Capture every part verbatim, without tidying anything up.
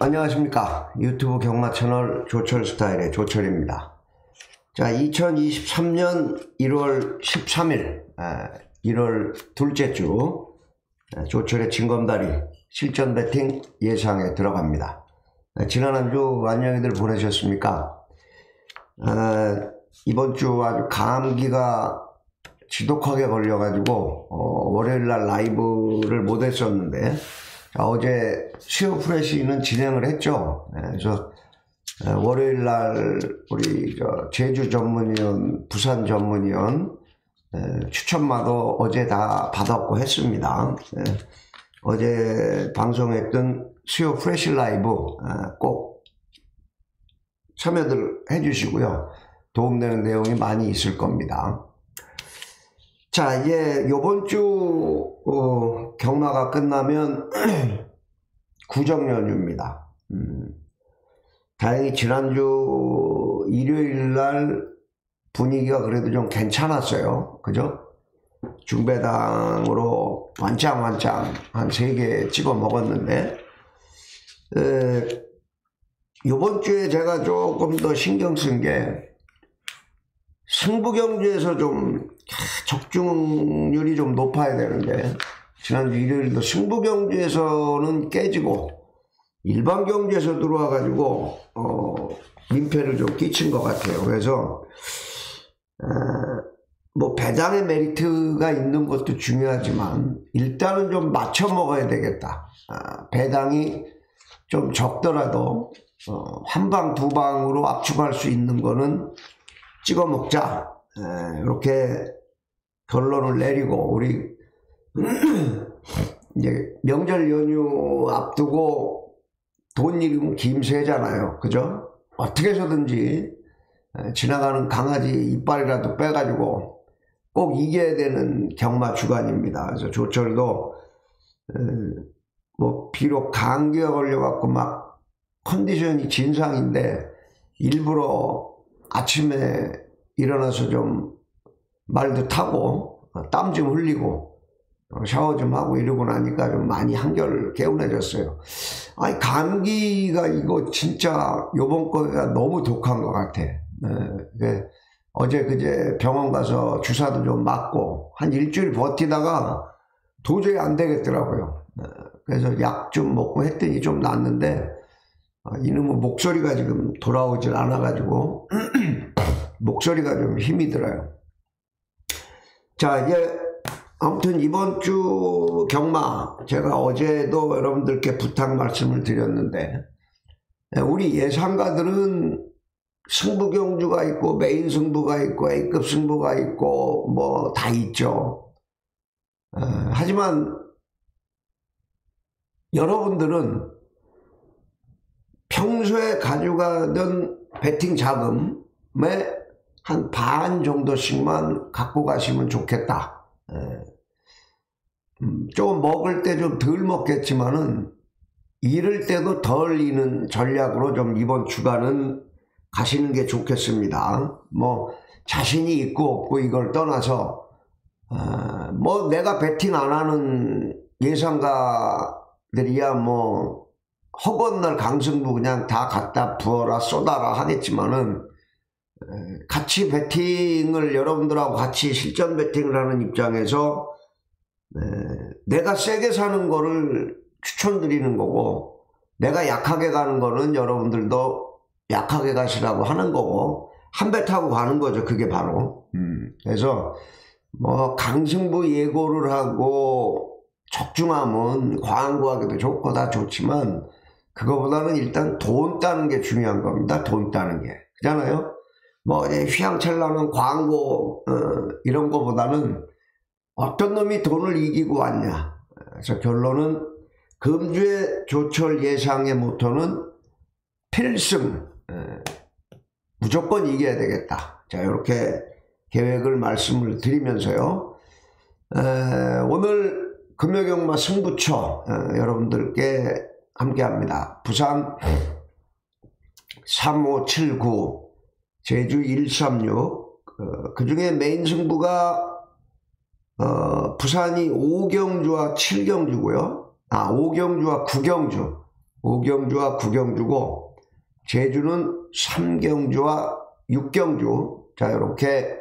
안녕하십니까. 유튜브 경마 채널 조철 스타일의 조철입니다. 자, 이천이십삼 년 일월 십삼일, 일월 둘째 주 조철의 징검다리 실전 배팅 예상에 들어갑니다. 지난 한 주 안녕히들 보내셨습니까? 아, 이번 주 아주 감기가 지독하게 걸려가지고 어, 월요일날 라이브를 못 했었는데, 자, 어제 수요 프레시는 진행을 했죠. 네, 그래서 월요일날 우리 저 제주 전문위원, 부산 전문위원 네, 추천마도 어제 다 받았고 했습니다. 네, 어제 방송했던 수요 프레시 라이브 네, 꼭 참여들 해주시고요. 도움되는 내용이 많이 있을 겁니다. 자, 이제 요번 주 어, 경마가 끝나면 구정 연휴입니다. 음, 다행히 지난주 일요일날 분위기가 그래도 좀 괜찮았어요. 그죠? 중배당으로 완짱완짱 한 세 개 찍어 먹었는데, 에, 요번 주에 제가 조금 더 신경 쓴 게 승부경주에서 좀 적중률이 좀 높아야 되는데, 지난주 일요일도 승부경주에서는 깨지고 일반 경주에서 들어와 가지고 어, 민폐를 좀 끼친 것 같아요. 그래서 어, 뭐 배당의 메리트가 있는 것도 중요하지만 일단은 좀 맞춰 먹어야 되겠다. 아, 배당이 좀 적더라도 어, 한 방 두 방으로 압축할 수 있는 거는 찍어 먹자. 에, 이렇게 결론을 내리고, 우리 이제 명절 연휴 앞두고 돈 잃으면 김새잖아요. 그죠? 어떻게 해서든지 에, 지나가는 강아지 이빨이라도 빼가지고 꼭 이겨야 되는 경마 주간입니다. 그래서 조철도 에, 뭐 비록 감기가 걸려갖고 막 컨디션이 진상인데 일부러 아침에 일어나서 좀 말도 타고 땀 좀 흘리고 샤워 좀 하고 이러고 나니까 좀 많이 한결 개운해졌어요. 아니, 감기가 이거 진짜 요번 거가 너무 독한 것 같아. 네, 어제 그제 병원 가서 주사도 좀 맞고 한 일주일 버티다가 도저히 안 되겠더라고요. 네, 그래서 약 좀 먹고 했더니 좀 낫는데, 이놈의 목소리가 지금 돌아오질 않아가지고 목소리가 좀 힘이 들어요. 자, 이제 아무튼 이번 주 경마 제가 어제도 여러분들께 부탁 말씀을 드렸는데, 우리 예상가들은 승부경주가 있고 메인 승부가 있고 A급 승부가 있고 뭐 다 있죠. 어, 하지만 여러분들은 평소에 가져가던 배팅 자금의 한 반 정도씩만 갖고 가시면 좋겠다. 에, 음, 조금 먹을 때 좀 덜 먹겠지만은 잃을 때도 덜 잃는 전략으로 좀 이번 주간은 가시는 게 좋겠습니다. 뭐 자신이 있고 없고 이걸 떠나서 어, 뭐 내가 배팅 안 하는 예상가들이야 뭐 허건날 강승부 그냥 다 갖다 부어라 쏟아라 하겠지만은, 같이 배팅을 여러분들하고 같이 실전 배팅을 하는 입장에서 내가 세게 사는 거를 추천드리는 거고, 내가 약하게 가는 거는 여러분들도 약하게 가시라고 하는 거고, 한 배 타고 가는 거죠. 그게 바로. 음. 그래서 뭐 강승부 예고를 하고 적중하면 광고하기도 좋고 다 좋지만, 그거보다는 일단 돈 따는 게 중요한 겁니다. 돈 따는 게. 그잖아요? 뭐, 휘황찬란한 광고, 어, 이런 거보다는 어떤 놈이 돈을 이기고 왔냐. 그래서 결론은 금주의 조철 예상의 모토는 필승. 에, 무조건 이겨야 되겠다. 자, 이렇게 계획을 말씀을 드리면서요. 에, 오늘 금요경마 승부처 에, 여러분들께 함께 합니다. 부산 삼오칠구, 제주 일삼육, 어, 그 중에 메인 승부가 어, 부산이 오경주와 칠경주고요. 아, 오경주와 구경주. 오경주와 구경주고 제주는 삼경주와 육경주. 자, 이렇게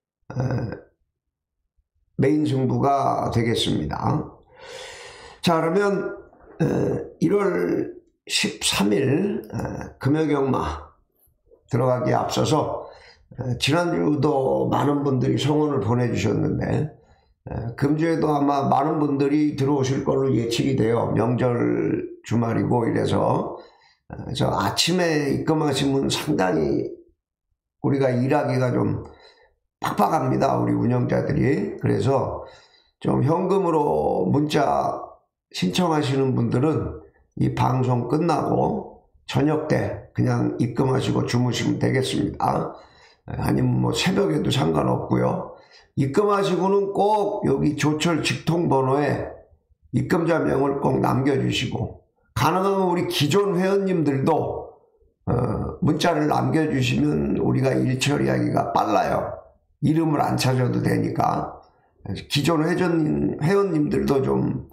메인 승부가 되겠습니다. 자, 그러면 일월 십삼일 금요경마 들어가기에 앞서서 지난주도 많은 분들이 성원을 보내주셨는데 금주에도 아마 많은 분들이 들어오실 걸로 예측이 돼요. 명절 주말이고 이래서 저 아침에 입금하신 분 상당히 우리가 일하기가 좀 팍팍합니다. 우리 운영자들이. 그래서 좀 현금으로 문자 신청하시는 분들은 이 방송 끝나고 저녁 때 그냥 입금하시고 주무시면 되겠습니다. 아니면 뭐 새벽에도 상관없고요. 입금하시고는 꼭 여기 조철 직통번호에 입금자 명을 꼭 남겨주시고 가능하면 우리 기존 회원님들도 어, 문자를 남겨주시면 우리가 일 처리하기가 빨라요. 이름을 안 찾아도 되니까 기존 회전, 회원님들도 좀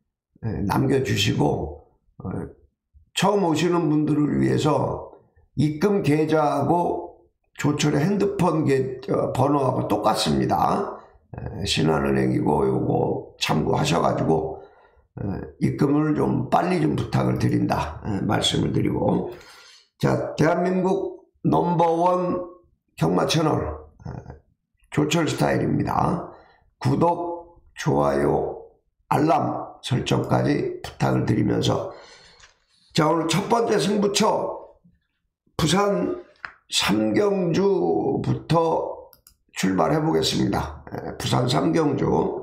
남겨주시고 어, 처음 오시는 분들을 위해서 입금 계좌하고 조철의 핸드폰 계, 어, 번호하고 똑같습니다. 에, 신한은행이고 요거 참고하셔가지고 에, 입금을 좀 빨리 좀 부탁을 드린다 에, 말씀을 드리고, 자, 대한민국 넘버원 경마 채널 에, 조철 스타일입니다. 구독, 좋아요, 알람 설정까지 부탁을 드리면서, 자, 오늘 첫 번째 승부처 부산 삼경주부터 출발해 보겠습니다. 부산 삼경주.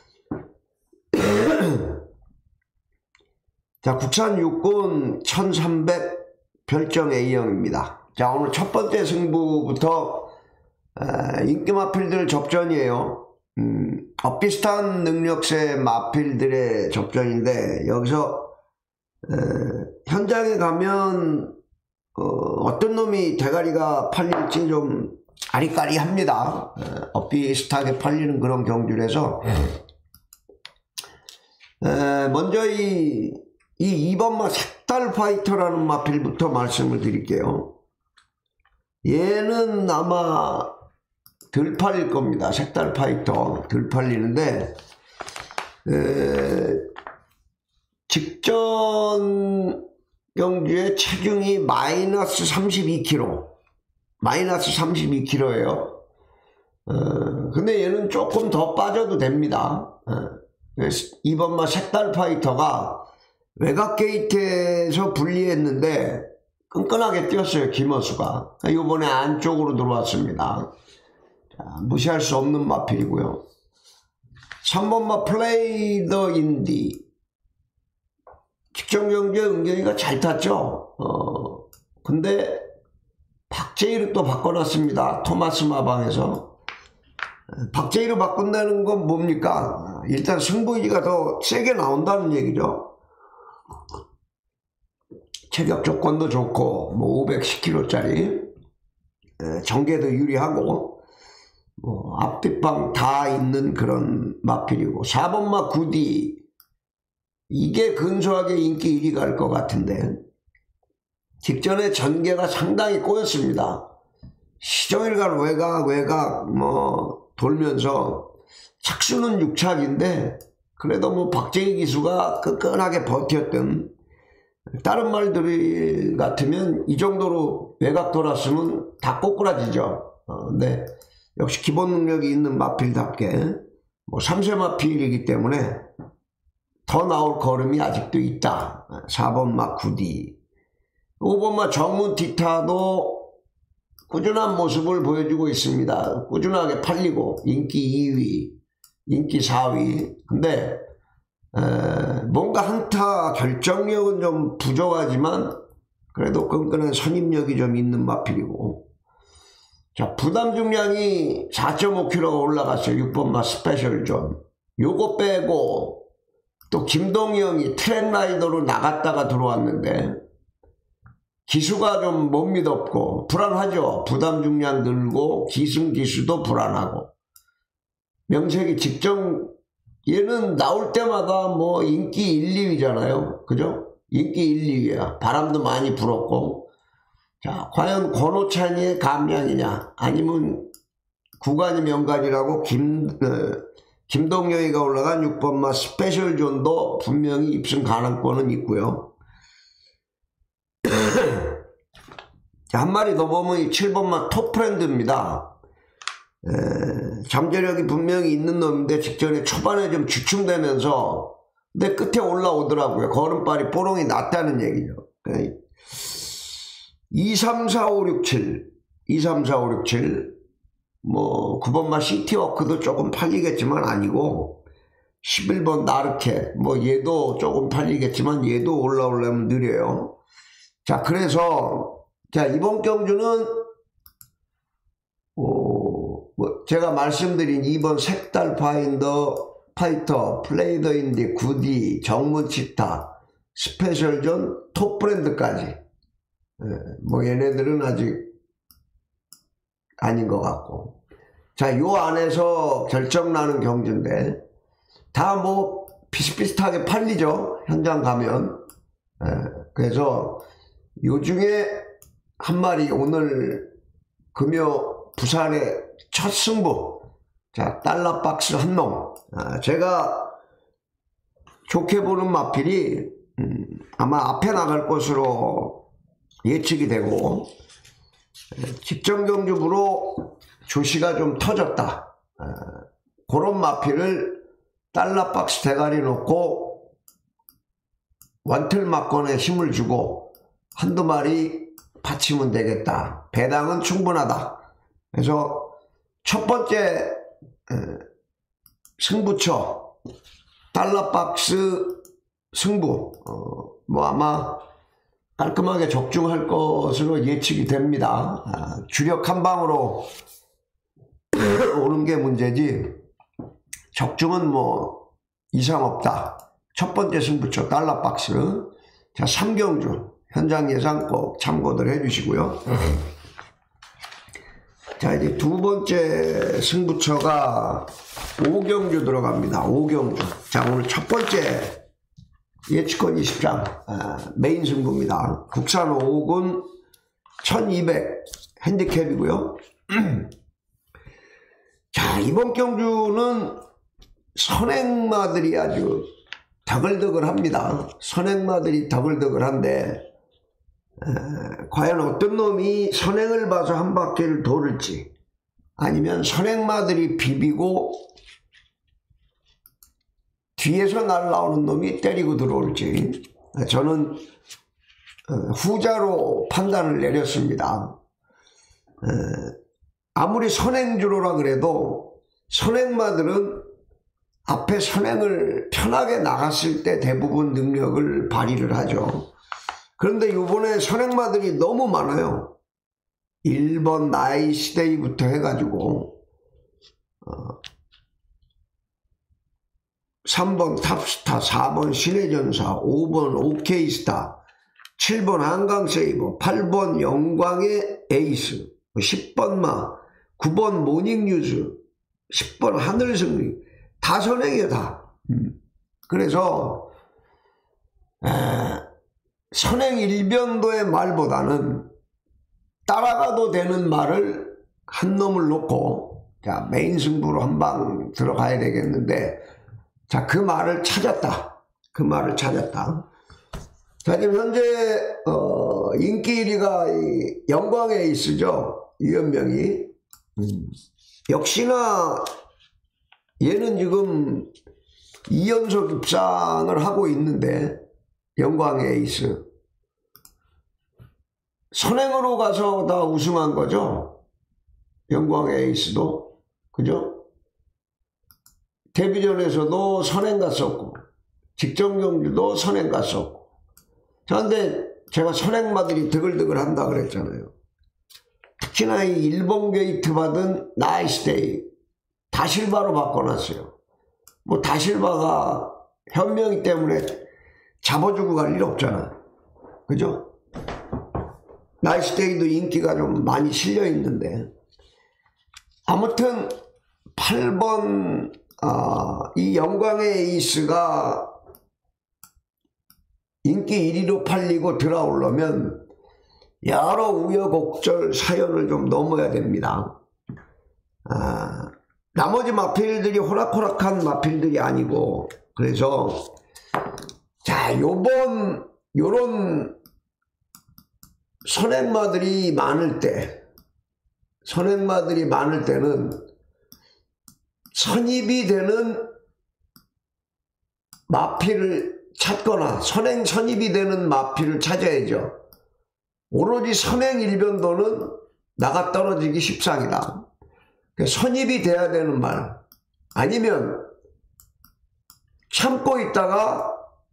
자, 국산 육군 천삼백 별정 A형입니다. 자, 오늘 첫 번째 승부부터 인기 마필들 접전이에요. 음, 어, 비슷한 능력세 마필들의 접전인데, 여기서 에, 현장에 가면 어, 어떤 놈이 대가리가 팔릴지 좀 아리까리합니다. 어, 비슷하게 팔리는 그런 경주라서 에, 먼저 이, 이 이 번마 색달 파이터라는 마필부터 말씀을 드릴게요. 얘는 아마 덜 팔릴 겁니다. 색달 파이터 덜 팔리는데 에, 직전 경주의 체중이 마이너스 삼십이 킬로그램, 마이너스 삼십이 킬로그램이에요. 어, 근데 얘는 조금 더 빠져도 됩니다. 어, 이번마 색달 파이터가 외곽 게이트에서 분리했는데 끈끈하게 뛰었어요. 김어수가. 이번에 안쪽으로 들어왔습니다. 자, 무시할 수 없는 마필이고요. 삼 번마 플레이 더 인디. 직전 경주에 은경이가 잘 탔죠. 어, 근데 박제이로 또 바꿔놨습니다. 토마스 마방에서. 박제이로 바꾼다는 건 뭡니까? 일단 승부의지가 더 세게 나온다는 얘기죠. 체격 조건도 좋고 뭐 오백십 킬로그램짜리 전개도 유리하고 뭐 앞뒷방 다 있는 그런 마필이고, 사 번마 구디. 이게 근소하게 인기 일 위 갈 것 같은데 직전에 전개가 상당히 꼬였습니다. 시종일관 외곽 외곽 뭐 돌면서 착수는 육 착인데 그래도 뭐 박재희 기수가 끈끈하게 버텼던, 다른 말들이 같으면 이 정도로 외곽 돌았으면 다 꼬꾸라지죠. 어, 근데 역시 기본 능력이 있는 마필답게 뭐 삼 세 마필이기 때문에 더 나올 걸음이 아직도 있다. 사 번마 구디. 오 번마 정문 티타도 꾸준한 모습을 보여주고 있습니다. 꾸준하게 팔리고 인기 이 위, 인기 사 위. 근데 에, 뭔가 한타 결정력은 좀 부족하지만 그래도 끈끈한 선임력이 좀 있는 마필이고, 자, 부담 중량이 사 점 오 킬로그램가 올라갔어요. 육 번마 스페셜 존. 요거 빼고 또 김동희 형이 트랙라이더로 나갔다가 들어왔는데 기수가 좀 못 믿었고 불안하죠. 부담 중량 늘고 기승 기수도 불안하고, 명색이 직전 얘는 나올 때마다 뭐 인기 일, 이 위잖아요. 그죠? 인기 일, 이 위야. 바람도 많이 불었고. 자, 과연 권오찬이의 감량이냐, 아니면 구간이 명간이라고 김, 어, 김동영이가 올라간 육 번마 스페셜 존도 분명히 입승 가능권은 있고요. 자, 한 마리 더 보면 칠 번마 톱프렌드입니다. 에, 잠재력이 분명히 있는 놈인데 직전에 초반에 좀 주춤되면서 근데 끝에 올라오더라고요. 걸음발이 뽀롱이 났다는 얘기죠. 이, 삼, 사, 오, 육, 칠 이, 삼, 사, 오, 육, 칠 뭐 구 번마 시티워크도 조금 팔리겠지만 아니고 십일 번 나르켓 뭐 얘도 조금 팔리겠지만 얘도 올라오려면 느려요. 자, 그래서 자, 이번 경주는 어, 뭐 제가 말씀드린 이 번 색달 파인더 파이터, 플레이더 인디, 구디, 정문 치타, 스페셜존, 톱브랜드까지. 예, 뭐 얘네들은 아직 아닌 것 같고. 자, 요 안에서 결정나는 경주인데 다 뭐 비슷비슷하게 팔리죠. 현장 가면. 예, 그래서 요 중에 한 마리 오늘 금요 부산의 첫 승부. 자, 달러박스 한 놈. 아, 제가 좋게 보는 마필이 음, 아마 앞에 나갈 것으로 예측이 되고 직전 경주부로 조시가 좀 터졌다. 아, 그런 마필을 달러박스 대가리 놓고 원틀 막건에 힘을 주고 한두 마리 받치면 되겠다. 배당은 충분하다. 그래서 첫 번째 에, 승부처 달러박스 승부 어, 뭐 아마 깔끔하게 적중할 것으로 예측이 됩니다. 아, 주력 한 방으로 오는 게 문제지 적중은 뭐 이상 없다. 첫 번째 승부처 달러박스. 자, 삼 경주 현장 예상 꼭 참고들 해주시고요. 자, 이제 두 번째 승부처가 오 경주 들어갑니다. 오 경주. 자, 오늘 첫 번째 예측권 이십 장 아, 메인 승부입니다. 국산 오군 천이백 핸디캡이고요. 자, 이번 경주는 선행마들이 아주 더글더글합니다. 선행마들이 더글더글한데 에, 과연 어떤 놈이 선행을 봐서 한 바퀴를 돌을지 아니면 선행마들이 비비고 뒤에서 날라오는 놈이 때리고 들어올지 저는 후자로 판단을 내렸습니다. 아무리 선행주로라 그래도 선행마들은 앞에 선행을 편하게 나갔을 때 대부분 능력을 발휘를 하죠. 그런데 이번에 선행마들이 너무 많아요. 일 번 나이스데이부터 해가지고 어, 삼 번 탑스타, 사 번 신해전사, 오 번 오케이스타, 칠 번 한강세이버, 팔 번 영광의 에이스, 십 번마, 구 번 모닝뉴즈, 십 번 하늘승리 다 선행이에요. 다. 음. 그래서 에, 선행 일변도의 말보다는 따라가도 되는 말을 한 놈을 놓고 자, 메인 승부로 한 방 들어가야 되겠는데 자, 그 말을 찾았다. 그 말을 찾았다. 자, 지금 현재 어, 인기 일 위가 이 영광의 에이스죠. 유현명이. 음. 역시나 얘는 지금 이 연속 입상을 하고 있는데 영광의 에이스. 선행으로 가서 다 우승한 거죠. 영광의 에이스도. 그죠? 데뷔전에서도 선행 갔었고 직전 경주도 선행 갔었고. 자, 근데 제가 선행마들이 드글드글 한다 그랬잖아요. 특히나 이 일본 게이트 받은 나이스데이 다실바로 바꿔놨어요. 뭐 다실바가 현명이 때문에 잡아주고 갈 일 없잖아. 그죠? 나이스데이도 인기가 좀 많이 실려 있는데 아무튼 팔 번 어, 이 영광의 에이스가 인기 일 위로 팔리고 들어오려면 여러 우여곡절 사연을 좀 넘어야 됩니다. 아, 나머지 마필들이 호락호락한 마필들이 아니고, 그래서 자, 요번 요런 선행마들이 많을 때 선행마들이 많을 때는 선입이 되는 마필을 찾거나 선행 선입이 되는 마필을 찾아야죠. 오로지 선행 일변도는 나가 떨어지기 십상이다. 선입이 돼야 되는 말, 아니면 참고 있다가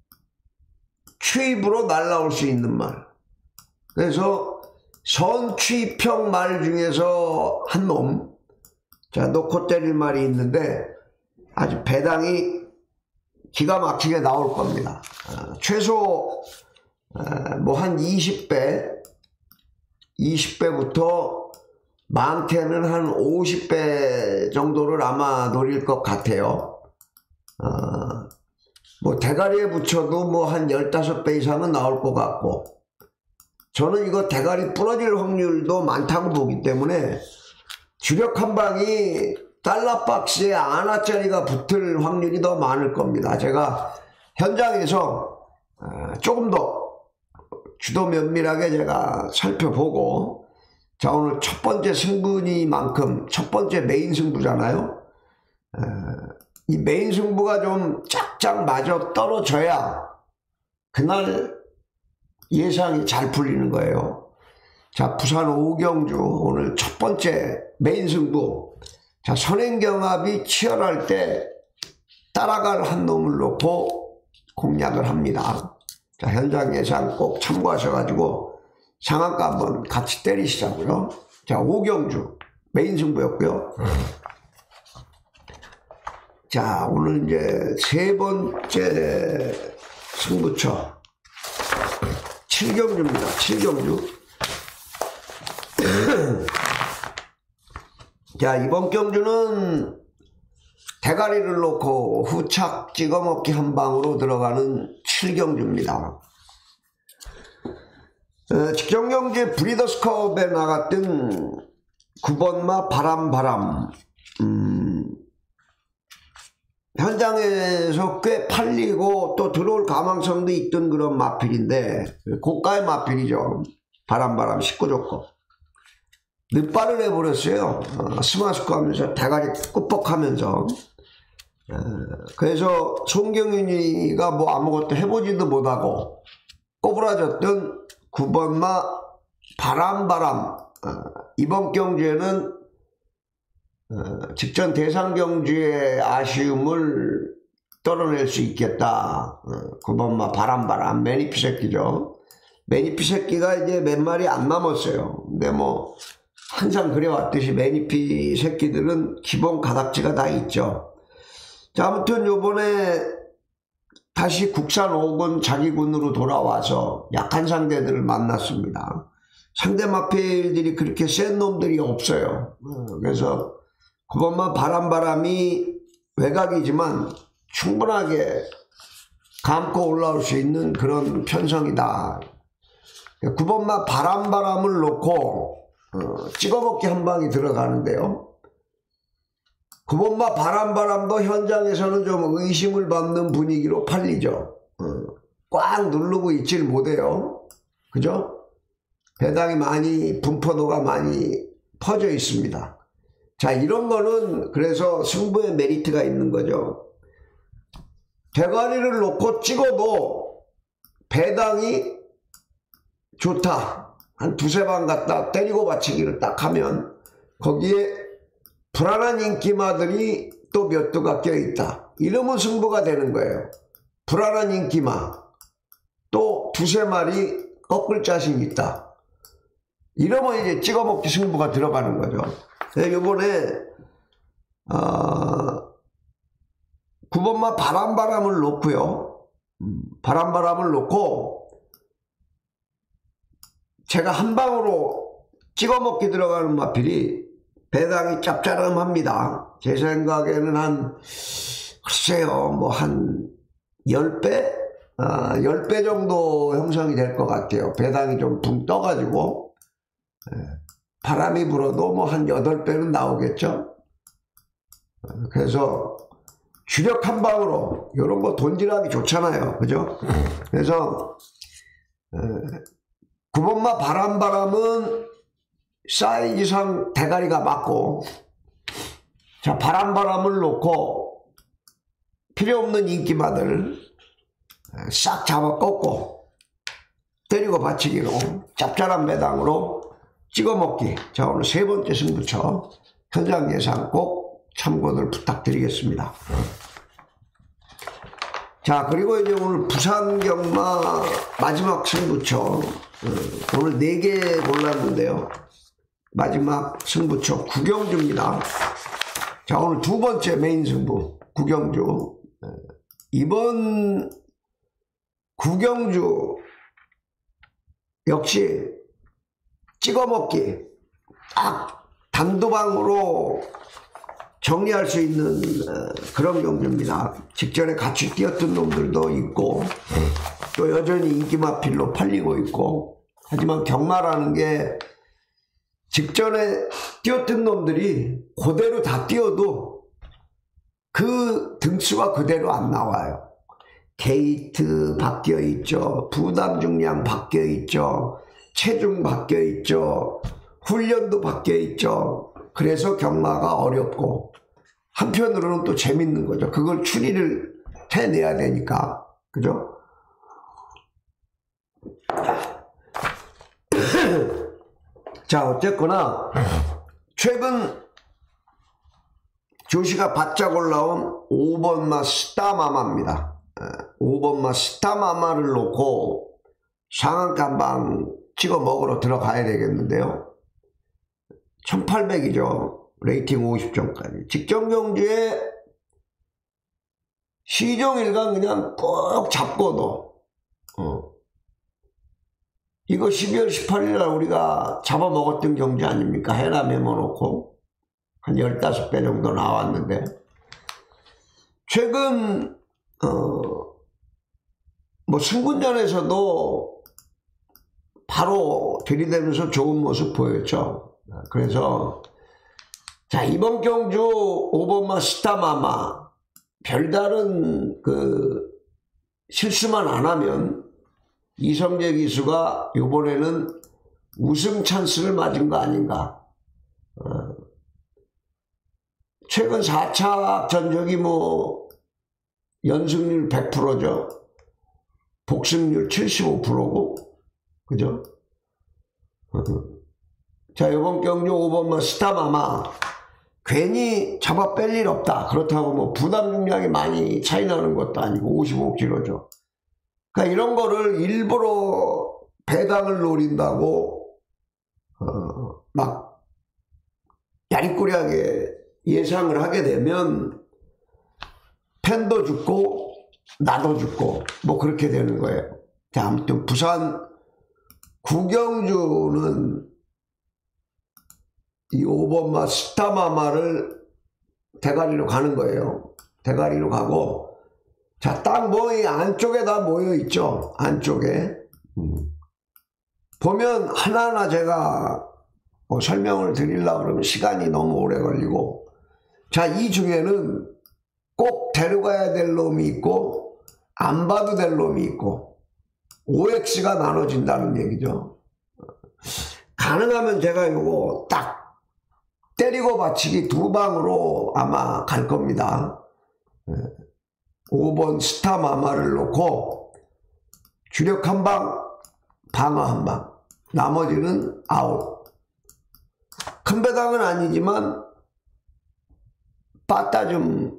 취입으로 날라올 수 있는 말. 그래서 선취평 말 중에서 한 놈, 자, 놓고 때릴 말이 있는데 아주 배당이 기가 막히게 나올 겁니다. 어, 최소 어, 뭐 한 이십 배, 이십 배부터 많게는 한 오십 배 정도를 아마 노릴 것 같아요. 어, 뭐 대가리에 붙여도 뭐 한 십오 배 이상은 나올 것 같고, 저는 이거 대가리 부러질 확률도 많다고 보기 때문에 주력 한 방이 달러 박스에 아나짜리가 붙을 확률이 더 많을 겁니다. 제가 현장에서 조금 더 주도 면밀하게 제가 살펴보고, 자, 오늘 첫 번째 승부니만큼 첫 번째 메인 승부잖아요. 이 메인 승부가 좀 짝짝 맞아 떨어져야 그날 예상이 잘 풀리는 거예요. 자, 부산 오경주 오늘 첫 번째 메인 승부. 자, 선행경합이 치열할 때 따라갈 한 놈을 놓고 공략을 합니다. 자, 현장 예상 꼭 참고하셔가지고 상한가 한번 같이 때리시자고요. 자, 오경주 메인 승부였고요. 자, 오늘 이제 세 번째 승부처 칠경주입니다. 칠경주. 자, 이번 경주는 대가리를 놓고 후착 찍어먹기 한 방으로 들어가는 칠경주입니다. 어, 직전경주에 브리더스컵에 나갔던 구 번마 바람바람, 음, 현장에서 꽤 팔리고 또 들어올 가망성도 있던 그런 마필인데, 고가의 마필이죠. 바람바람 십구 조건. 늦발을 해버렸어요. 어, 스마스코 하면서 대가리 꾸벅하면서. 어, 그래서 송경윤이가 뭐 아무것도 해보지도 못하고 꼬부라졌던 구 번마 바람바람. 어, 이번 경주에는 어, 직전 대상 경주의 아쉬움을 떨어낼 수 있겠다. 어, 구 번마 바람바람 매니피 새끼죠. 매니피 새끼가 이제 몇 마리 안 남았어요. 근데 뭐 항상 그래왔듯이 매니피 새끼들은 기본 가닥지가 다 있죠. 자, 아무튼 요번에 다시 국산 오 군 자기군으로 돌아와서 약한 상대들을 만났습니다. 상대 마필들이 그렇게 센 놈들이 없어요. 그래서 구 번마 바람바람이 외곽이지만 충분하게 감고 올라올 수 있는 그런 편성이다. 구 번마 바람바람을 놓고 어, 찍어먹기 한 방이 들어가는데요. 구 번마 바람바람도 현장에서는 좀 의심을 받는 분위기로 팔리죠. 어, 꽉 누르고 있질 못해요. 그죠? 배당이 많이, 분포도가 많이 퍼져 있습니다. 자, 이런 거는 그래서 승부에 메리트가 있는 거죠. 대가리를 놓고 찍어도 배당이 좋다. 한 두세 방 갖다 때리고 받치기를 딱 하면 거기에 불안한 인기마들이 또 몇 두가 껴있다. 이러면 승부가 되는 거예요. 불안한 인기마 또 두세 마리 꺾을 자신 있다. 이러면 이제 찍어먹기 승부가 들어가는 거죠. 이번에 어, 구 번마 바람바람을 놓고요. 바람바람을 놓고 제가 한 방으로 찍어먹기 들어가는 마필이 배당이 짭짤합니다. 제 생각에는 한 글쎄요 뭐 한 십 배? 아, 십 배 정도 형성이 될 것 같아요. 배당이 좀 붕 떠가지고 예, 바람이 불어도 뭐 한 여덟 배는 나오겠죠. 그래서 주력 한 방으로 이런 거 돈질하기 좋잖아요. 그죠? 그래서 구 번마 바람바람은 사이즈상 대가리가 맞고, 자, 바람바람을 놓고 필요 없는 인기마들 싹 잡아 꺾고 때리고 받치기로 짭짤한 매당으로 찍어먹기. 자, 오늘 세 번째 승부처 현장 예상 꼭 참고들 부탁드리겠습니다. 자, 그리고 이제 오늘 부산 경마 마지막 승부처, 오늘 네 개 골랐는데요. 마지막 승부처 구경주입니다. 자, 오늘 두 번째 메인 승부 구경주. 이번 구경주 역시 찍어먹기 딱 단도방으로 정리할 수 있는 그런 경주입니다. 직전에 같이 뛰었던 놈들도 있고 또 여전히 인기마필로 팔리고 있고, 하지만 경마라는 게 직전에 뛰었던 놈들이 그대로 다 뛰어도 그 등수가 그대로 안 나와요. 게이트 바뀌어 있죠. 부담 중량 바뀌어 있죠. 체중 바뀌어 있죠. 훈련도 바뀌어 있죠. 그래서 경마가 어렵고 한편으로는 또 재밌는 거죠. 그걸 추리를 해내야 되니까. 그죠? 자, 어쨌거나 최근 조시가 바짝 올라온 오 번마 스타마마입니다. 오 번마 스타마마를 놓고 상한가 한방 찍어 먹으러 들어가야 되겠는데요. 천팔백이죠. 레이팅 오십 점까지. 직전 경주에 시종일관 그냥 꼭 잡고도, 어. 이거 십이월 십팔일 날 우리가 잡아먹었던 경주 아닙니까? 해라 메모놓고 한 십오 배 정도 나왔는데, 최근 어, 뭐 승군전에서도 바로 들이대면서 좋은 모습 보였죠. 그래서 자, 이번 경주 오 번마 스타마마 별다른 그 실수만 안 하면 이성재 기수가 이번에는 우승 찬스를 맞은 거 아닌가. 어. 최근 사 차 전적이 뭐 연승률 백 퍼센트죠. 복승률 칠십오 퍼센트고, 그죠? 자, 이번 경주 오 번마 스타마마 괜히 잡아 뺄 일 없다. 그렇다고 뭐 부담 중량이 많이 차이 나는 것도 아니고 오십오 킬로그램죠. 그러니까 이런 거를 일부러 배당을 노린다고 어, 막 야리꾸리하게 예상을 하게 되면 팬도 죽고 나도 죽고 뭐 그렇게 되는 거예요. 자, 아무튼 부산 구경주는 이 오 번마 스타마마를 대가리로 가는 거예요. 대가리로 가고, 자, 딱 뭐 이 안쪽에 다 모여 있죠. 안쪽에 음. 보면 하나하나 제가 뭐 설명을 드리려고 그러면 시간이 너무 오래 걸리고, 자, 이 중에는 꼭 데려가야 될 놈이 있고 안 봐도 될 놈이 있고 오엑스가 나눠진다는 얘기죠. 가능하면 제가 이거 딱 때리고 받치기 두 방으로 아마 갈 겁니다. 오 번 스타마마를 놓고 주력 한 방, 방어 한 방, 나머지는 아웃. 큰 배당은 아니지만 빠따 좀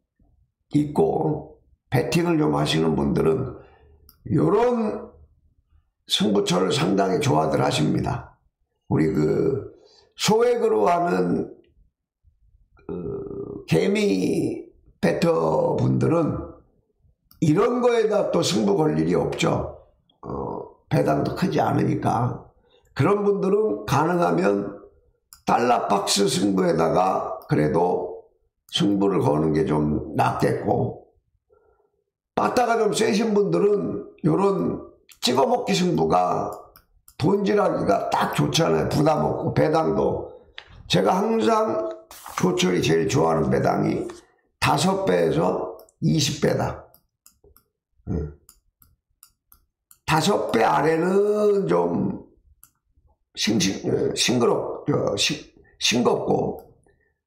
있고 배팅을 좀 하시는 분들은 이런 승부처를 상당히 좋아들 하십니다. 우리 그 소액으로 하는 그 개미 배터 분들은 이런 거에다 또 승부 걸 일이 없죠. 어, 배당도 크지 않으니까. 그런 분들은 가능하면 달러박스 승부에다가 그래도 승부를 거는 게 좀 낫겠고, 빠따가 좀 세신 분들은 요런 찍어먹기 승부가 돈질하기가 딱 좋잖아요. 부담 없고. 배당도 제가 항상 조철이 제일 좋아하는 배당이 다섯 배에서 이십 배다. 다섯 배 아래는 좀 싱, 싱그럽, 싱겁고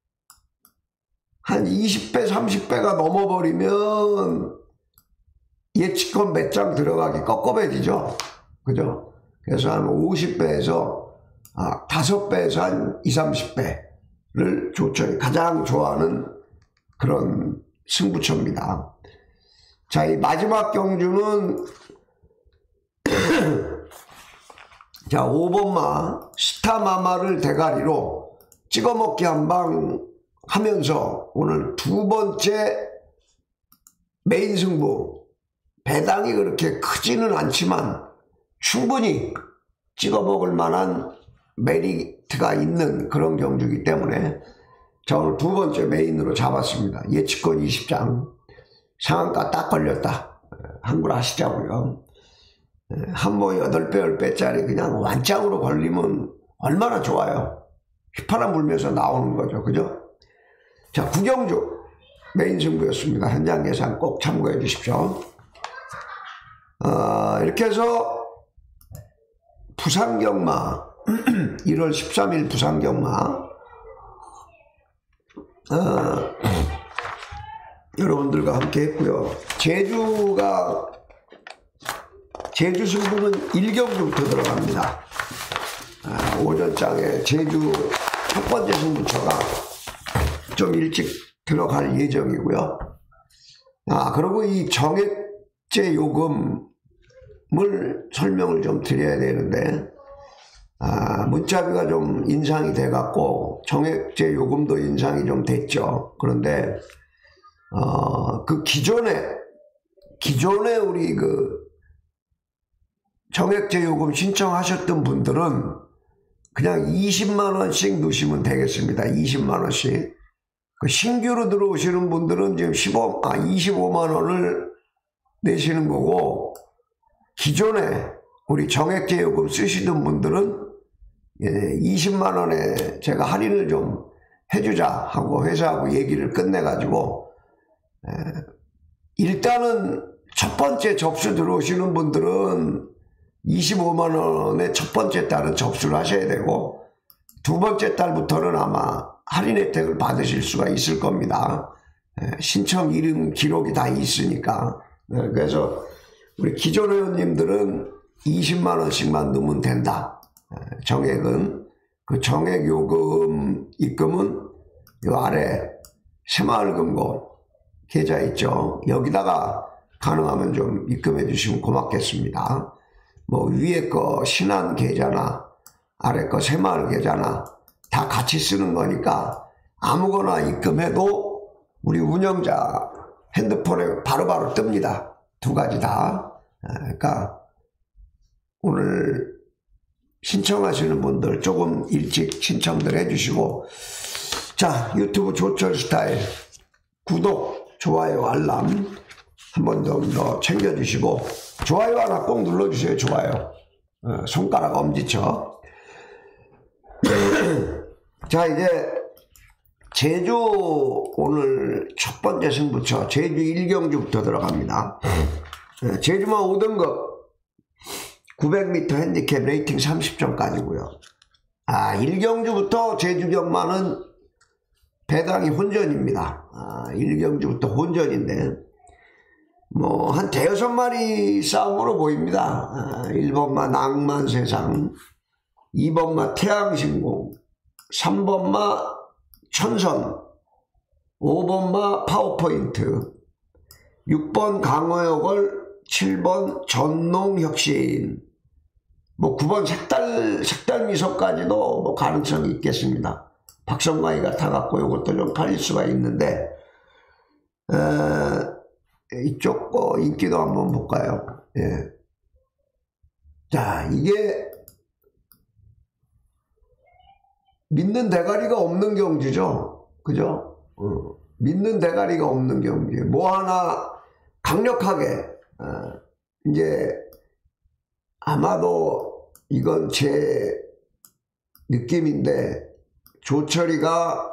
한 이십 배, 삼십 배가 넘어버리면 예치권 몇 장 들어가기 꺾어배지죠. 그죠? 그래서 한 오십 배에서, 아, 다섯 배에서 한 이십, 삼십 배를 조철이 가장 좋아하는 그런 승부처입니다. 자, 이 마지막 경주는, 자, 오 번마 스타마마를 대가리로 찍어먹기 한방 하면서 오늘 두 번째 메인 승부, 배당이 그렇게 크지는 않지만 충분히 찍어먹을 만한 메리트가 있는 그런 경주이기 때문에 자, 오늘 두 번째 메인으로 잡았습니다. 예치권 이십 장 상한가 딱 걸렸다. 한글 하시자고요. 한모 여덟 배, 열 배짜리 그냥 완장으로 걸리면 얼마나 좋아요. 휘파람 불면서 나오는 거죠. 그죠? 자, 구경주 메인 승부였습니다. 현장 계산 꼭 참고해 주십시오. 어, 이렇게 해서 부산경마 일월 십삼일 부산경마 어, 여러분들과 함께 했고요. 제주가 제주 승부는 일 경주부터 들어갑니다. 아, 오전장에 제주 첫 번째 승부처가 좀 일찍 들어갈 예정이고요. 아, 그리고 이 정액제 요금을 설명을 좀 드려야 되는데, 아, 문자비가 좀 인상이 돼갖고 정액제 요금도 인상이 좀 됐죠. 그런데 어, 그 기존에 기존에 우리 그 정액제 요금 신청하셨던 분들은 그냥 이십만 원씩 넣으시면 되겠습니다. 이십만 원씩. 그 신규로 들어오시는 분들은 지금 십오, 아, 이십오만 원을 내시는 거고, 기존에 우리 정액제 요금 쓰시던 분들은 예, 이십만 원에 제가 할인을 좀 해주자 하고 회사하고 얘기를 끝내가지고, 예, 일단은 첫 번째 접수 들어오시는 분들은 이십오만 원에 첫 번째 달은 접수를 하셔야 되고, 두 번째 달부터는 아마 할인 혜택을 받으실 수가 있을 겁니다. 예, 신청 이름 기록이 다 있으니까. 예, 그래서 우리 기존 회원님들은 이십만 원씩만 넣으면 된다. 예, 정액은 그 정액 요금 입금은 요 아래 새마을금고 계좌 있죠. 여기다가 가능하면 좀 입금해 주시면 고맙겠습니다. 뭐 위에 거 신한 계좌나 아래 거 새마을 계좌나 다 같이 쓰는 거니까 아무거나 입금해도 우리 운영자 핸드폰에 바로바로 뜹니다. 두 가지 다. 그러니까 오늘 신청하시는 분들 조금 일찍 신청들 해주시고, 자, 유튜브 조철 스타일 구독, 좋아요, 알람 한 번 좀 더 챙겨주시고, 좋아요 하나 꼭 눌러주세요. 좋아요. 어, 손가락 엄지척. 자, 이제 제주 오늘 첫 번째 승부처 제주 일 경주부터 들어갑니다. 제주만 오 등급 구백 미터 핸디캡 레이팅 삼십 점까지고요. 아, 일 경주부터 제주 경마는 배당이 혼전입니다. 아, 일 경주부터 혼전인데 뭐 한 대여섯 마리 싸움으로 보입니다. 아, 일 번마 낭만세상, 이 번마 태양신공, 삼 번마 천선, 오 번마 파워포인트, 육 번 강어여걸, 칠 번 전농혁신, 뭐 구 번 색달, 색달미소까지도 뭐 가능성이 있겠습니다. 박성광이가 타갖고 이것도 좀 팔릴 수가 있는데, 에, 이쪽 거 인기도 한번 볼까요? 예. 자, 이게 믿는 대가리가 없는 경주죠. 그죠? 어. 믿는 대가리가 없는 경주. 뭐 하나 강력하게 어, 이제 아마도 이건 제 느낌인데 조철이가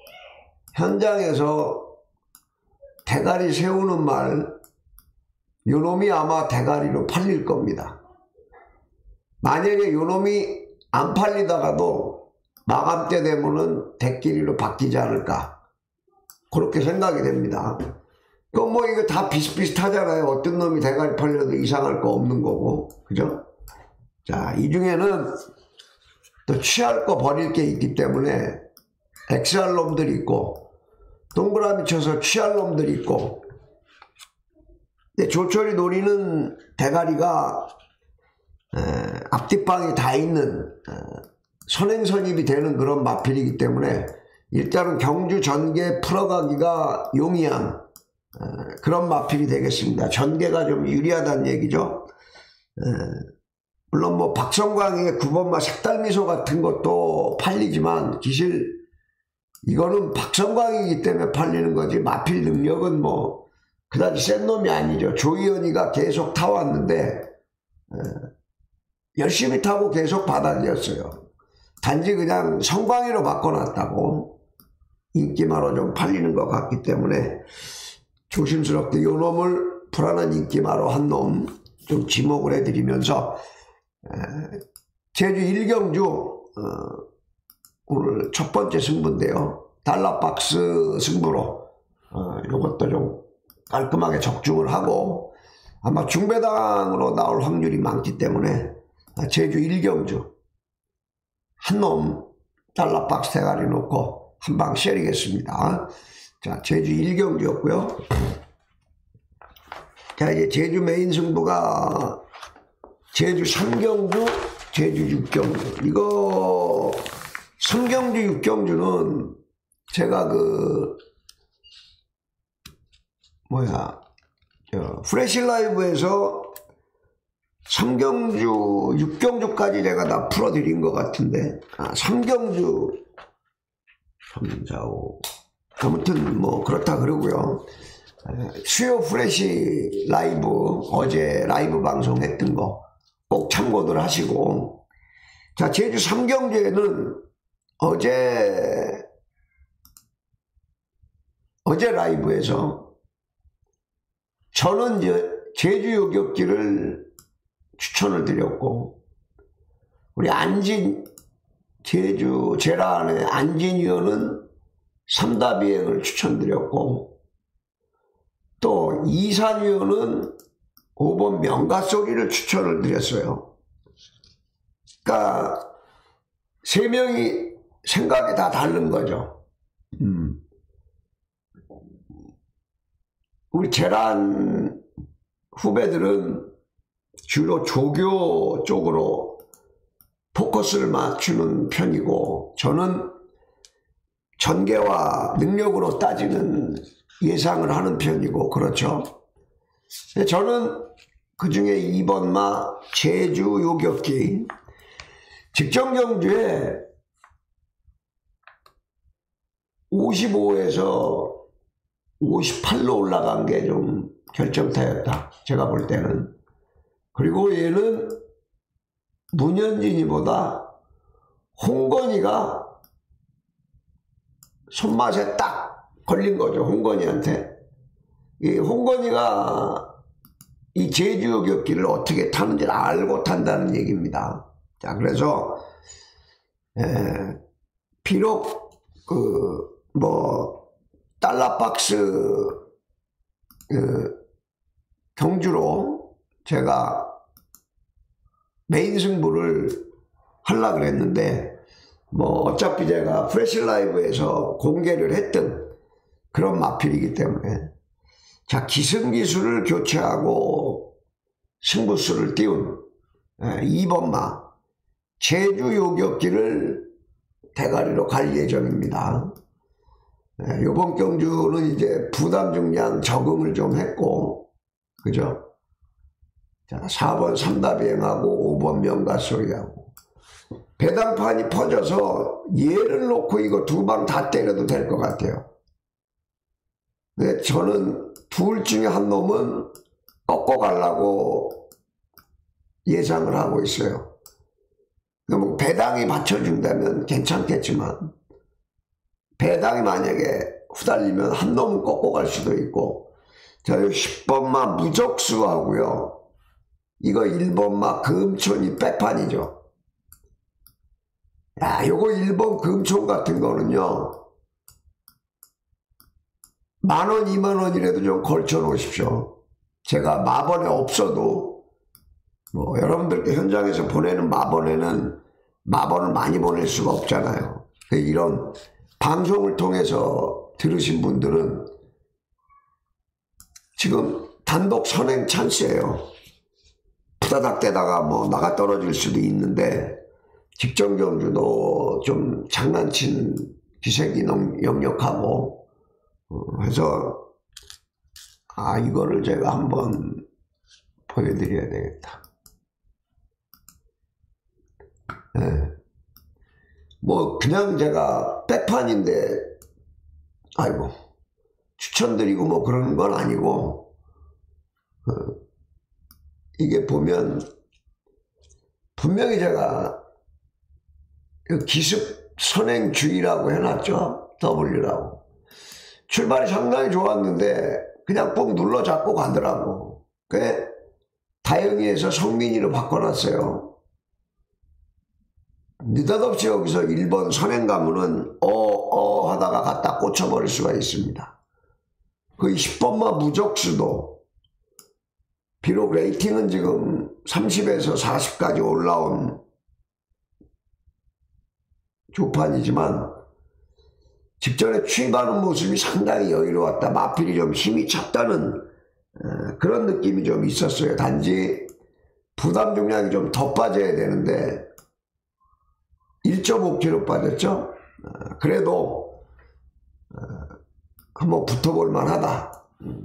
현장에서 대가리 세우는 말, 요놈이 아마 대가리로 팔릴 겁니다. 만약에 요놈이 안 팔리다가도 마감 때 되면은 대끼리로 바뀌지 않을까, 그렇게 생각이 됩니다. 그럼 뭐 이거 다 비슷비슷하잖아요. 어떤 놈이 대가리 팔려도 이상할 거 없는 거고, 그죠? 자, 이 중에는 또 취할 거 버릴 게 있기 때문에 엑스알 놈들이 있고 동그라미 쳐서 취할 놈들이 있고, 근데 조철이 노리는 대가리가 에, 앞뒷방이 다 있는 에, 선행선입이 되는 그런 마필이기 때문에 일단은 경주 전개 풀어가기가 용이한 에, 그런 마필이 되겠습니다. 전개가 좀 유리하다는 얘기죠. 에, 물론 뭐 박성광의 구 번마 색달미소 같은 것도 팔리지만 기실 이거는 박성광이기 때문에 팔리는 거지 마필 능력은 뭐 그다지 센 놈이 아니죠. 조희연이가 계속 타왔는데 에, 열심히 타고 계속 받아들였어요. 단지 그냥 성광이로 바꿔놨다고 인기마로 좀 팔리는 것 같기 때문에 조심스럽게 요 놈을 불안한 인기마로 한 놈 좀 지목을 해드리면서 에, 제주 일경주 어, 오늘 첫 번째 승부인데요. 달러박스 승부로 어, 이것도 좀 깔끔하게 적중을 하고 아마 중배당으로 나올 확률이 많기 때문에 제주 일경주 한 놈 달러박스 대가리 놓고 한 방 쉐리겠습니다. 자, 제주 일경주였고요. 자, 이제 제주 메인 승부가 제주 삼경주, 제주 육경주. 이거 삼경주, 육경주는 제가 그 뭐야 저 프레시 라이브에서 삼경주, 육경주까지 제가 다 풀어드린 것 같은데, 아, 삼경주, 삼, 사, 오. 아무튼 뭐 그렇다 그러고요. 수요 프레시 라이브 어제 라이브 방송했던 거 꼭 참고들 하시고, 자, 제주 삼경주에는 어제 어제 라이브에서 저는 이제 제주 요격기를 추천을 드렸고, 우리 안진 제주 제라안의 안진 위원은 삼다비행을 추천드렸고, 또 이산 위원은 오 번 명가소리를 추천을 드렸어요. 그러니까 세 명이 생각이 다 다른 거죠. 음. 우리 제라안 후배들은 주로 조교 쪽으로 포커스를 맞추는 편이고, 저는 전개와 능력으로 따지는 예상을 하는 편이고, 그렇죠. 저는 그 중에 이 번마 제주 요격기 직전경주에 오십오에서 오십팔로 올라간 게 좀 결정타였다, 제가 볼 때는. 그리고 얘는 문현진이보다 홍건이가 손맛에 딱 걸린 거죠. 홍건이한테. 이 홍건이가 이 제주 요격기를 어떻게 타는지를 알고 탄다는 얘기입니다. 자, 그래서 에, 비록 그 뭐 달러박스 그 경주로 제가 메인 승부를 하려고 그랬는데, 뭐 어차피 제가 프레시 라이브에서 공개를 했던 그런 마필이기 때문에, 자, 기승기수를 교체하고 승부수를 띄운 이 번마 제주 요격기를 대가리로 갈 예정입니다. 이번 경주는 이제 부담 중량 적응을 좀 했고, 그죠? 자, 사 번 삼다비행하고 오 번 명가소리하고 배당판이 퍼져서 얘를 놓고 이거 두 방 다 때려도 될 것 같아요. 근데 저는 둘 중에 한 놈은 꺾어가려고 예상을 하고 있어요. 뭐 배당이 받쳐준다면 괜찮겠지만 배당이 만약에 후달리면 한 놈은 꺾어갈 수도 있고, 자, 십 번마 무적수하고요, 이거 일 번마 금촌이 백판이죠. 야, 요거 일 번 금촌 같은 거는요, 만원, 이만원이라도 좀 걸쳐 놓으십시오. 제가 마번에 없어도, 뭐, 여러분들께 현장에서 보내는 마번에는 마번을 많이 보낼 수가 없잖아요. 이런 방송을 통해서 들으신 분들은 지금 단독 선행 찬스예요. 푸다닥 대다가 뭐 나가 떨어질 수도 있는데, 직전 경주도 좀 장난친 기색이 너무 역력하고, 어, 해서 아, 이거를 제가 한번 보여드려야 되겠다. 네. 뭐 그냥 제가 백판인데 아이고 추천드리고 뭐 그러는 건 아니고, 어, 이게 보면 분명히 제가 기습 선행주의라고 해놨죠. W라고. 출발이 상당히 좋았는데 그냥 뽕 눌러 잡고 가더라고. 그래 다영이에서 성민이로 바꿔놨어요. 느닷없이 여기서 일 번 선행 가면은 어어 하다가 갖다 꽂혀버릴 수가 있습니다. 그 십 번마 무적수도 비록 레이팅은 지금 삼십에서 사십까지 올라온 조판이지만 직전에 취입하는 모습이 상당히 여유로웠다. 마필이 좀 힘이 찼다는 그런 느낌이 좀 있었어요. 단지 부담 중량이 좀 더 빠져야 되는데 일 점 오 킬로그램 빠졌죠. 그래도 한번 붙어볼 만하다.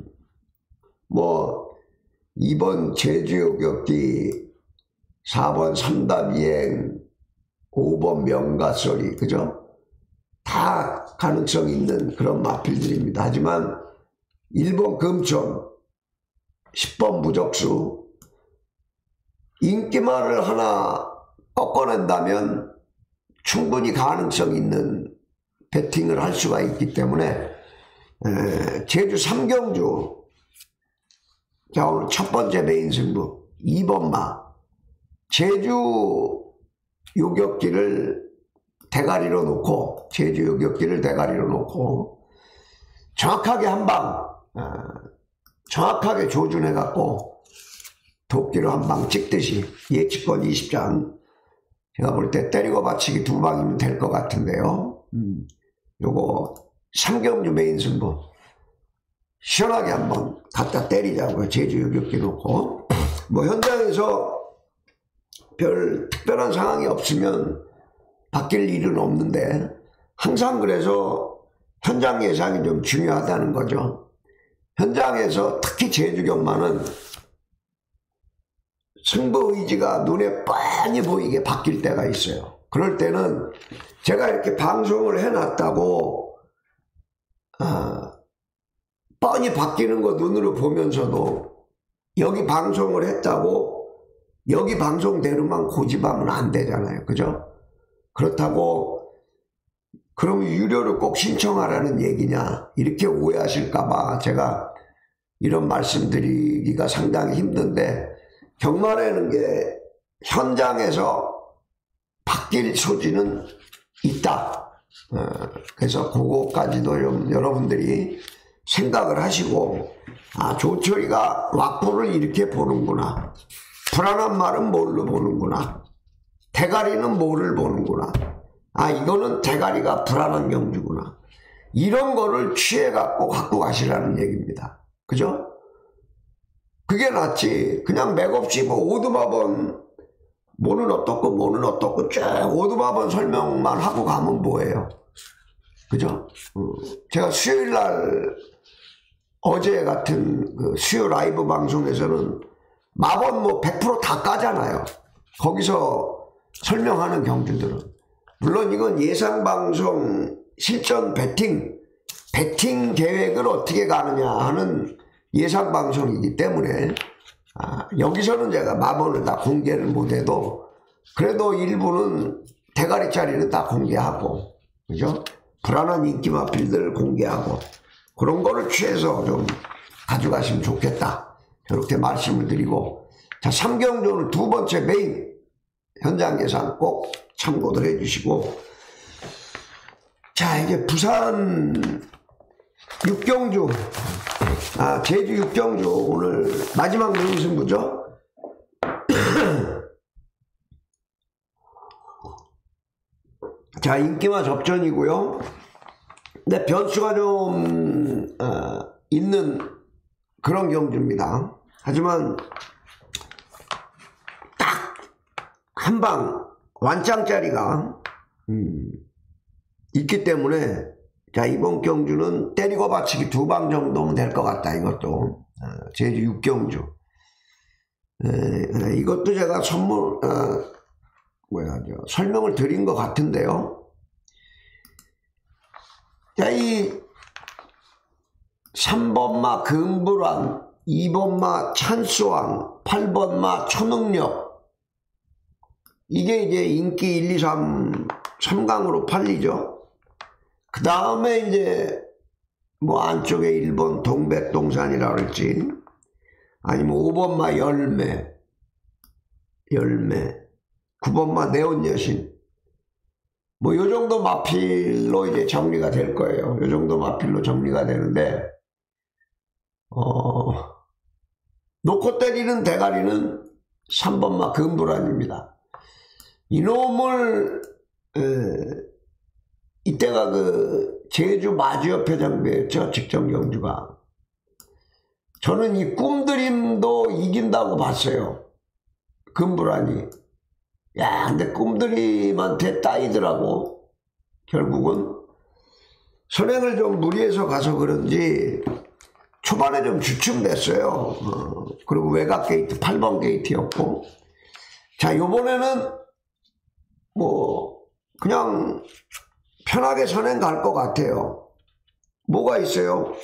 뭐 이 번 제주요격기, 사 번 삼답이행, 오 번 명가소리, 그죠? 다 가능성 있는 그런 마필들입니다. 하지만 일 번 금촌, 십 번 무적수, 인기말을 하나 꺾어낸다면 충분히 가능성 있는 배팅을 할 수가 있기 때문에, 에, 제주 삼경주, 자, 오늘 첫 번째 메인 승부 이 번마 제주 요격기를 대가리로 놓고, 제주 요격기를 대가리로 놓고 정확하게 한방, 어, 정확하게 조준해 갖고 도끼로 한 방 찍듯이 예측권 이십 장, 제가 볼 때 때리고 받치기 두 방이면 될 것 같은데요. 음, 요거 삼경주 메인 승부 시원하게 한번 갖다 때리자고요. 제주 요격기 놓고. 뭐 현장에서 별 특별한 상황이 없으면 바뀔 일은 없는데, 항상 그래서 현장 예상이 좀 중요하다는 거죠. 현장에서 특히 제주 경마는 승부 의지가 눈에 뻔히 보이게 바뀔 때가 있어요. 그럴 때는 제가 이렇게 방송을 해놨다고 아, 뻔히 바뀌는 거 눈으로 보면서도 여기 방송을 했다고 여기 방송대로만 고집하면 안 되잖아요. 그죠? 그렇다고 그럼 유료를 꼭 신청하라는 얘기냐, 이렇게 오해하실까봐 제가 이런 말씀드리기가 상당히 힘든데, 경마라는 게 현장에서 바뀔 소지는 있다. 어, 그래서 그거까지도 좀 여러분들이 생각을 하시고, 아, 조철이가 왁구를 이렇게 보는구나, 불안한 말은 뭘로 보는구나, 대가리는 뭐를 보는구나, 아, 이거는 대가리가 불안한 경주구나, 이런 거를 취해갖고 갖고 가시라는 얘기입니다. 그죠? 그게 낫지. 그냥 맥없이 뭐 오두마번 뭐는 어떻고 뭐는 어떻고 쫙 오두마번 설명만 하고 가면 뭐예요? 그죠? 어, 제가 수요일날 어제 같은 그 수요 라이브 방송에서는 마번 뭐 백 퍼센트 다 까잖아요. 거기서 설명하는 경주들은. 물론 이건 예상방송 실전 배팅, 배팅 계획을 어떻게 가느냐 하는 예상 방송이기 때문에 아, 여기서는 제가 마번을 다 공개를 못해도 그래도 일부는 대가리짜리는 다 공개하고, 그죠? 불안한 인기 마필들 공개하고 그런 거를 취해서 좀 가져가시면 좋겠다, 이렇게 말씀을 드리고, 자, 삼경주는 두 번째 메인 현장 예상 꼭 참고들 해주시고, 자, 이제 부산 육경주, 아, 제주 육경주 오늘 마지막 메인 승부죠. 자, 인기마 접전이고요. 근데 변수가 좀 어, 있는 그런 경주입니다. 하지만 딱 한 방 완짱짜리가 음, 있기 때문에, 자, 이번 경주는 때리고 받치기 두 방 정도면 될 것 같다. 이것도 어, 제주 육경주. 에, 에, 이것도 제가 선물 어, 뭐야, 저, 설명을 드린 것 같은데요. 자, 이 삼 번마 금불왕, 이 번마 찬스왕, 팔 번마 초능력, 이게 이제 인기 일, 이, 삼, 삼 강으로 팔리죠. 그 다음에 이제 뭐 안쪽에 일 번 동백동산이라 그랬지, 아니면 오 번마 열매, 열매, 구 번마 네온여신, 뭐 요 정도 마필로 이제 정리가 될 거예요. 요 정도 마필로 정리가 되는데, 어, 놓고 때리는 대가리는 삼 번마 금불안입니다. 이놈을 에, 이때가 그 제주 마주협회 장배였죠, 직전 경주가. 저는 이 꿈드림도 이긴다고 봤어요, 금불안이. 야, 근데 꿈드림한테 따이더라고. 결국은 선행을 좀 무리해서 가서 그런지 초반에 좀 주춤됐어요. 어, 그리고 외곽 게이트 팔 번 게이트였고, 자, 요번에는 뭐 그냥 편하게 선행 갈 것 같아요. 뭐가 있어요?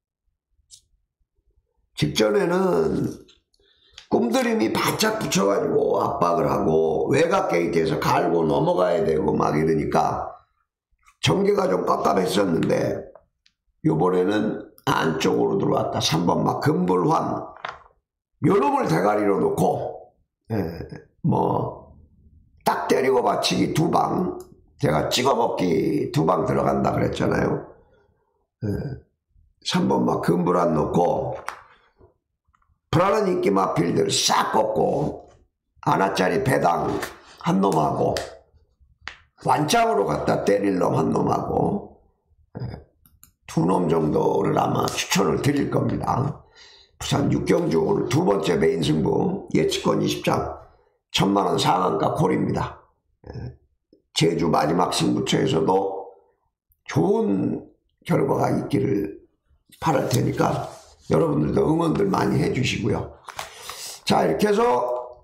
직전에는 꿈드림이 바짝 붙여가지고 압박을 하고 외곽 게이트에서 갈고 넘어가야 되고 막 이러니까 전개가 좀 깝깝했었는데, 요번에는 안쪽으로 들어왔다. 삼 번마 금불환, 요놈을 대가리로 놓고 예, 뭐 딱 때리고 받치기 두 방, 제가 찍어먹기 두 방 들어간다 그랬잖아요. 예, 삼 번마 금불환 놓고 불안한 인기 마필들 싹 꺾고 하나짜리 배당 한 놈하고 완짱으로 갖다 때릴 놈 한 놈하고 두 놈 정도를 아마 추천을 드릴 겁니다. 부산 육경주 오늘 두 번째 메인 승부 예측권 이십 장 천만 원 상한가 콜입니다. 제주 마지막 승부처에서도 좋은 결과가 있기를 바랄 테니까 여러분들도 응원들 많이 해주시고요. 자, 이렇게 해서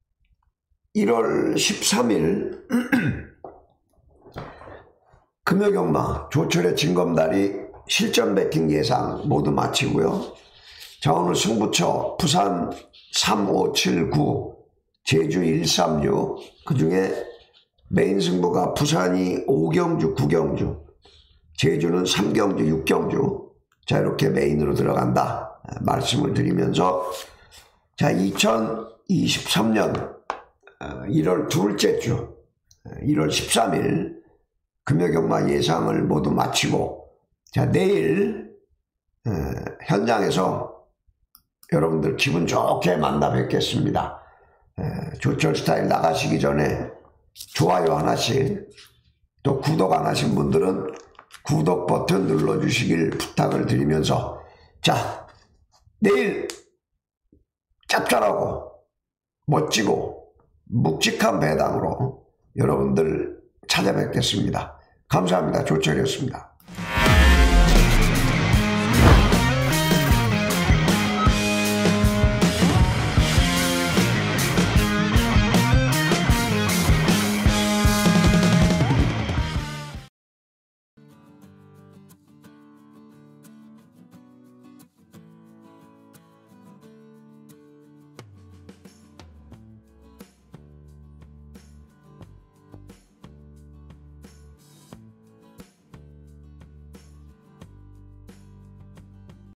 일월 십삼일 금요경마 조철의 진검다리 실전 배팅 예상 모두 마치고요. 자, 오늘 승부처 부산 삼, 오, 칠, 구, 제주 일, 삼, 육, 그 중에 메인 승부가 부산이 오경주, 구경주, 제주는 삼경주, 육경주. 자, 이렇게 메인으로 들어간다 말씀을 드리면서, 자, 이천이십삼 년 일월 둘째 주 일월 십삼일 금요경마 예상을 모두 마치고, 자, 내일 어, 현장에서 여러분들 기분 좋게 만나 뵙겠습니다. 에, 조철 스타일 나가시기 전에 좋아요 하나씩, 또 구독 안 하신 분들은 구독 버튼 눌러주시길 부탁을 드리면서, 자, 내일 짭짤하고 멋지고 묵직한 배당으로 여러분들 찾아뵙겠습니다. 감사합니다. 조철이었습니다.